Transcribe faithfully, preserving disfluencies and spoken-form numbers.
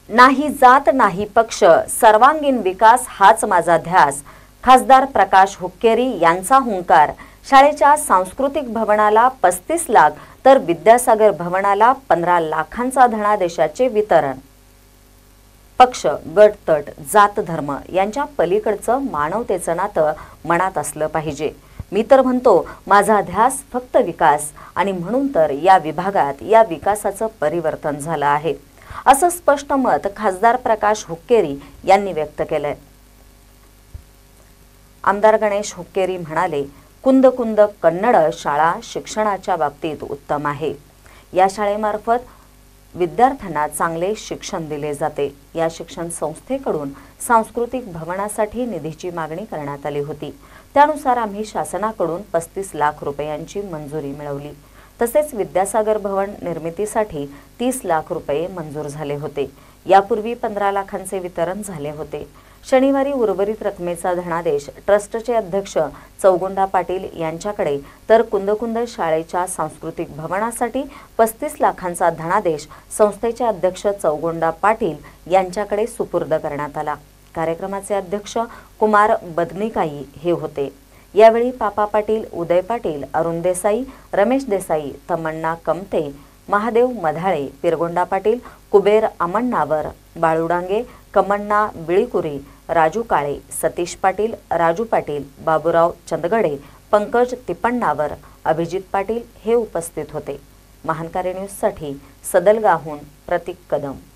नाही जात नाही पक्ष, सर्वांगीण विकास हाच माझा ध्यास। खासदार प्रकाश हुक्केरी यांचा हुंकार। शाळेच्या सांस्कृतिक भवनाला पस्तीस लाख तर विद्यासागर भवनाला पंधरा लाखांचा धनादेशाचे वितरण। पक्ष, गट तट, जात धर्म यांच्या पलीकडचं मानवतेचं नातं मनात असलं पाहिजे। मी तर म्हणतो माझा ध्यास फक्त विकास, आणि म्हणून तर या विभागात या विकासाचं परिवर्तन झालं आहे, असं स्पष्ट मत खासदार प्रकाश हुक्केरी यांनी व्यक्त केलंय। आमदार गणेश हुक्केरी म्हणाले, कुंद कुंद कन्नड शाळा शिक्षणाच्या बाबतीत उत्तम आहे। या शाळेमार्फत विद्यार्थ्यांना चांगले शिक्षण दिले जाते। या शिक्षण संस्थेकडून सांस्कृतिक भवनासाठी निधीची मागणी करण्यात आली होती। त्यानुसार आम्ही शासनाकडून पस्तीस लाख रुपयांची मंजुरी मिळवली। तसेच विद्यासागर भवन निर्मितीसाठी तीस लाख रुपये मंजूर झाले होते। यापूर्वी पंधरा लाखांचे वितरण झाले होते। शनिवारी उर्वरित रकमेचा धनादेश ट्रस्टचे अध्यक्ष चौगुंडा पाटील यांच्याकडे, तर कुंदकुंद शाळेच्या सांस्कृतिक भवनासाठी पस्तीस लाखांचा धनादेश संस्थेचे अध्यक्ष चौगुंडा पाटील यांच्याकडे सुपूर्द करण्यात आला। कार्यक्रमाचे अध्यक्ष कुमार बदनिकाई हे होते। यावेळी पापा पाटील, उदय पाटील, अरुण देसाई, रमेश देसाई, तमन्ना कमते, महादेव मधाळे, पिरगोंडा पाटील, कुबेर अमण्णावर, बाळू डांगे, कमण्णा बिळीकुरी, राजू काळे, सतीश पाटील, राजू पाटील, बाबूराव चंदगडे, पंकज तिपण्णावर, अभिजित पाटील हे उपस्थित होते। महानकारी न्यूजसाठी सदलगाहून प्रतीक कदम।